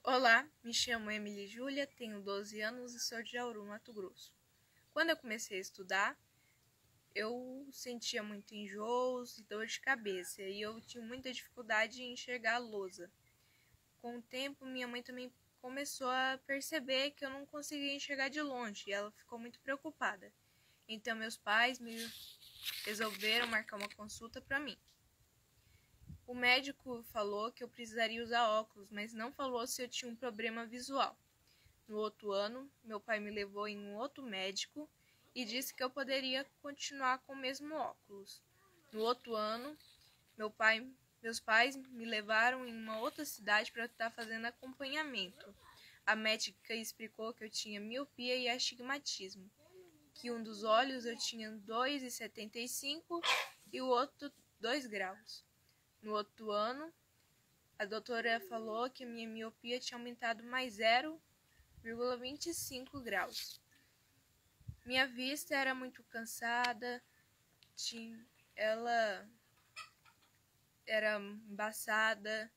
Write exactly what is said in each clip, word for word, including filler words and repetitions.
Olá, me chamo Emily Júlia, tenho doze anos e sou de Jauru, Mato Grosso. Quando eu comecei a estudar, eu sentia muito enjoos e dor de cabeça e eu tinha muita dificuldade em enxergar a lousa. Com o tempo, minha mãe também começou a perceber que eu não conseguia enxergar de longe e ela ficou muito preocupada. Então, meus pais me resolveram marcar uma consulta para mim. O médico falou que eu precisaria usar óculos, mas não falou se eu tinha um problema visual. No outro ano, meu pai me levou em um outro médico e disse que eu poderia continuar com o mesmo óculos. No outro ano, meu pai, meus pais me levaram em uma outra cidade para estar fazendo acompanhamento. A médica explicou que eu tinha miopia e astigmatismo, que um dos olhos eu tinha dois vírgula setenta e cinco e o outro dois graus. No outro ano, a doutora falou que a minha miopia tinha aumentado mais zero vírgula vinte e cinco graus. Minha vista era muito cansada, tinha, ela era embaçada.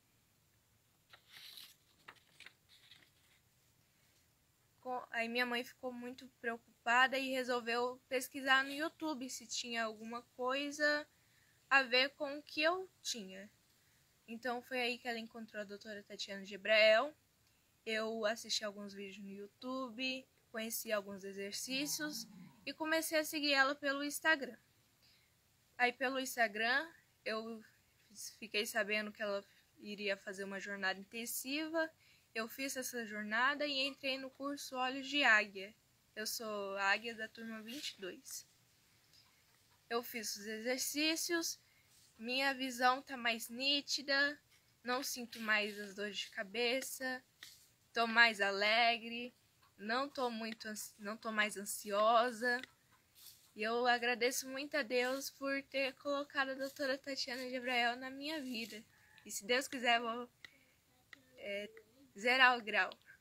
Aí minha mãe ficou muito preocupada e resolveu pesquisar no YouTube se tinha alguma coisa a ver com o que eu tinha. Então foi aí que ela encontrou a doutora Tatiana Gebrael. Eu assisti alguns vídeos no YouTube, conheci alguns exercícios e comecei a seguir ela pelo Instagram. Aí pelo Instagram eu fiquei sabendo que ela iria fazer uma jornada intensiva. Eu fiz essa jornada e entrei no curso Olhos de Águia. Eu sou águia da turma vinte e dois. Eu fiz os exercícios, minha visão está mais nítida, não sinto mais as dores de cabeça. Tô mais alegre, não tô muito, não tô mais ansiosa. E eu agradeço muito a Deus por ter colocado a doutora Tatiana Gebrael na minha vida. E se Deus quiser, eu vou é, zerar o grau.